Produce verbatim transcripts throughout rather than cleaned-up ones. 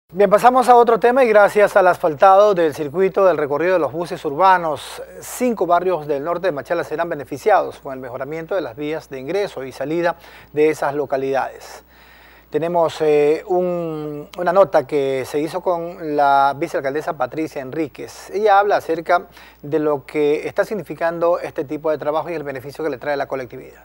Bien, pasamos a otro tema y gracias al asfaltado del circuito del recorrido de los buses urbanos, cinco barrios del norte de Machala serán beneficiados con el mejoramiento de las vías de ingreso y salida de esas localidades. Tenemos eh, un, una nota que se hizo con la vicealcaldesa Patricia Enríquez. Ella habla acerca de lo que está significando este tipo de trabajo y el beneficio que le trae a la colectividad.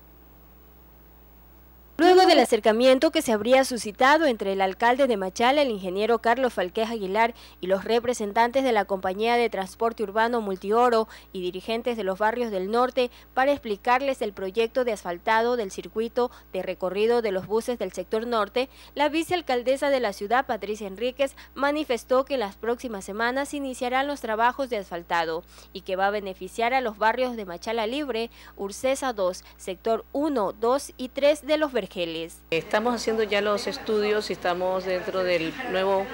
Luego del acercamiento que se habría suscitado entre el alcalde de Machala, el ingeniero Carlos Falquez Aguilar, y los representantes de la compañía de transporte urbano Multioro y dirigentes de los barrios del norte para explicarles el proyecto de asfaltado del circuito de recorrido de los buses del sector norte, la vicealcaldesa de la ciudad, Patricia Enríquez, manifestó que en las próximas semanas iniciarán los trabajos de asfaltado y que va a beneficiar a los barrios de Machala Libre, Ursesa dos, sector uno, dos y tres de los Vergeles. Estamos haciendo ya los estudios y estamos dentro del nuevo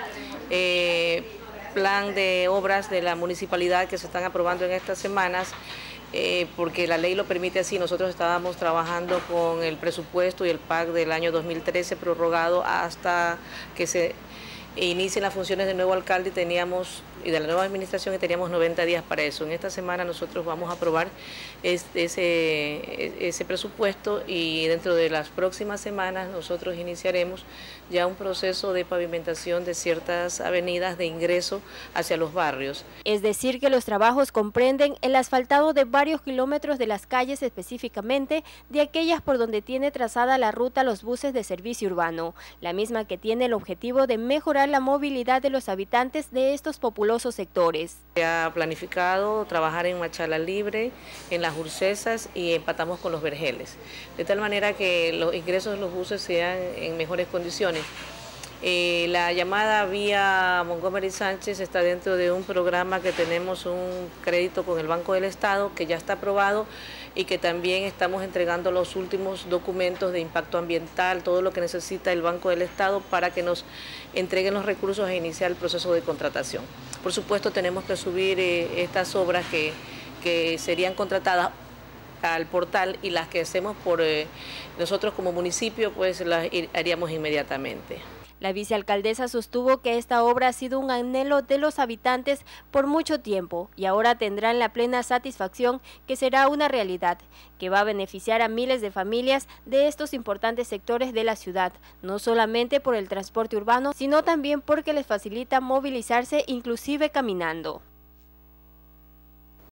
eh, plan de obras de la municipalidad que se están aprobando en estas semanas, eh, porque la ley lo permite así. Nosotros estábamos trabajando con el presupuesto y el P A C del año dos mil trece prorrogado hasta que se inicien las funciones del nuevo alcalde y teníamos y de la nueva administración y teníamos noventa días para eso. En esta semana nosotros vamos a aprobar este, ese, ese presupuesto y dentro de las próximas semanas nosotros iniciaremos ya un proceso de pavimentación de ciertas avenidas de ingreso hacia los barrios. Es decir, que los trabajos comprenden el asfaltado de varios kilómetros de las calles, específicamente de aquellas por donde tiene trazada la ruta los buses de servicio urbano, la misma que tiene el objetivo de mejorar la movilidad de los habitantes de estos populosos sectores. Se ha planificado trabajar en Machala Libre, en las Ursesas y empatamos con los Vergeles, de tal manera que los ingresos de los buses sean en mejores condiciones. Eh, la llamada vía Montgomery Sánchez está dentro de un programa que tenemos un crédito con el Banco del Estado que ya está aprobado y que también estamos entregando los últimos documentos de impacto ambiental, todo lo que necesita el Banco del Estado para que nos entreguen los recursos e iniciar el proceso de contratación. Por supuesto tenemos que subir eh, estas obras que, que serían contratadas al portal y las que hacemos por eh, nosotros como municipio pues las haríamos inmediatamente. La vicealcaldesa sostuvo que esta obra ha sido un anhelo de los habitantes por mucho tiempo y ahora tendrán la plena satisfacción que será una realidad, que va a beneficiar a miles de familias de estos importantes sectores de la ciudad, no solamente por el transporte urbano, sino también porque les facilita movilizarse inclusive caminando.